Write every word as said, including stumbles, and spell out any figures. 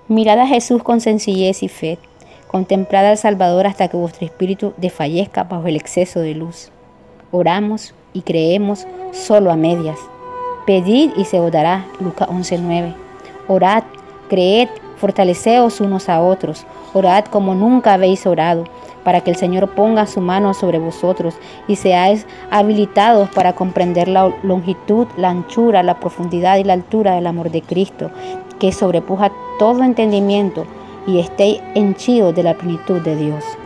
Mirad a Jesús con sencillez y fe. Contemplad al Salvador hasta que vuestro espíritu desfallezca bajo el exceso de luz. Oramos y creemos solo a medias. Pedid y se os dará. Lucas once nueve. Orad, creed, fortaleceos unos a otros. Orad como nunca habéis orado, para que el Señor ponga su mano sobre vosotros y seáis habilitados para comprender la longitud, la anchura, la profundidad y la altura del amor de Cristo, que sobrepuja todo entendimiento, y estéis henchidos de la plenitud de Dios.